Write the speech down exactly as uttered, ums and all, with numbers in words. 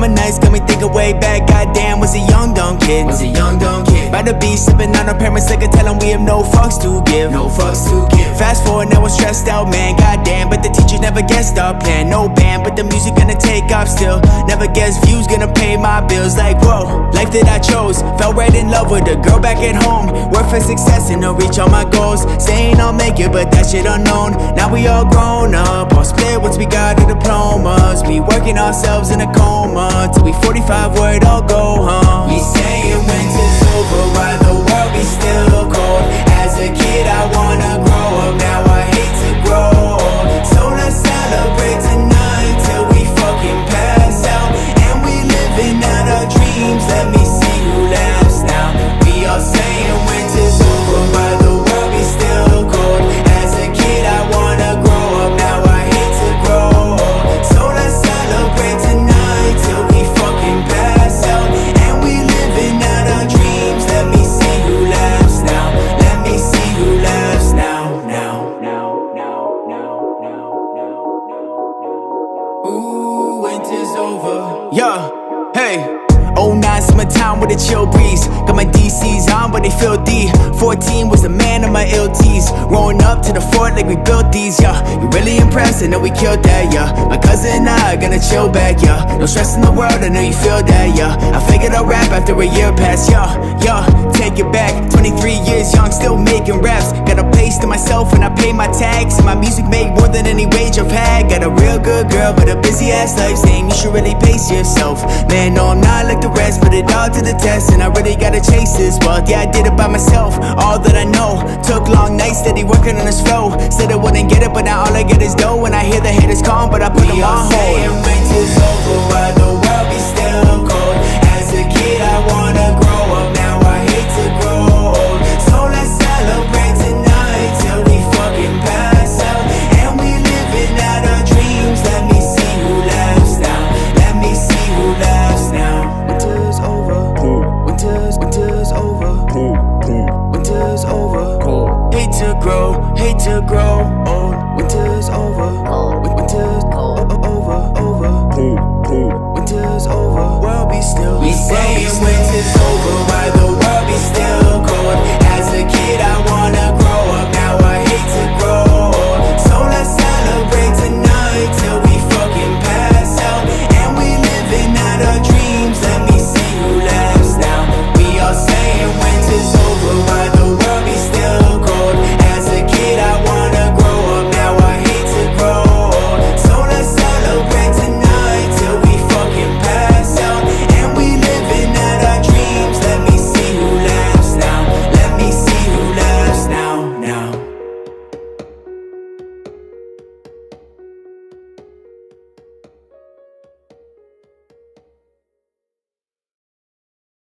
Summer nights got me thinking way back. Goddamn, was a young dumb kid. Was a young dumb kid. By the beach, sipping on our parents' liquor, tell them we have no fucks to give. No fucks to give. Fast forward, now we're stressed out, man. Goddamn, but the teachers never guessed our plan. No band, but the music gonna take off still. Never guess views gonna pay my bills. Like whoa, life that I chose. Fell right in love with a girl back at home. Work for success and to reach all my goals. Saying I'll make it, but that shit unknown. Now we all grown up, all split once we got the diplomas. We working ourselves in a coma till we forty-five, where it all go home. We saying winter's over while the world be still cold. As a kid I wanna grow up, now I hate to grow old. So let's celebrate tonight till we fucking pass out. And we living out our dreams, let me see who laughs now. We all saying winter's over while the world be still cold. As a kid I wanna grow up, now I hate to grow old. So let's celebrate tonight till we fucking pass out. And we living out our dreams, let me see who laughs now. Let me see who laughs now. Now, now, now, now, now, now. Ooh, winter's over. Yeah, hey. oh nine summertime with a chill breeze. Got my D Cs on but they feel D. Fourteen was the man of my L Ts. Rolling up to the fort like we built these, yeah. You really impressed, I know we killed that, yeah. My cousin and I are gonna chill back, yeah. No stress in the world, I know you feel that, yeah. I figured I'll rap after a year passed, yeah. Yeah, take it back, twenty-three years young, still making raps. Got a place to myself and I pay my tax. And my music made more than any wage I've had. Got a real good girl but a busy ass life, saying you should really pace yourself. Man, no I'm not like the rest, put it all to the test. And I really gotta chase this wealth, yeah I did it by myself. All that I know, took long nights, steady working on this flow. Said I wouldn't get it, but now all I get is dough. When I hear the haters calm, but I put them on hold. Saying winter's over while the world be still cold. As a kid I wanna grow up, now I hate to grow old. So let's celebrate tonight till we fucking pass out. And we living out our dreams, let me see who laughs now. Let me see who laughs now. Winter's over, winter's, winter's over, winter's over. Hate to grow, hate to grow old. Winter's over, winter's over, over. Winter's over, world be still. We saying winter's over.